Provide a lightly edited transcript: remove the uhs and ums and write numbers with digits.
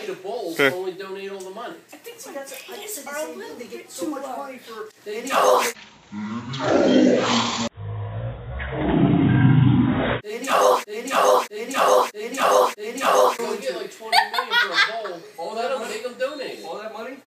the bowls, only donate all the money. I think so. That's I guess it's the same thing. They get so much money for. They do. They do.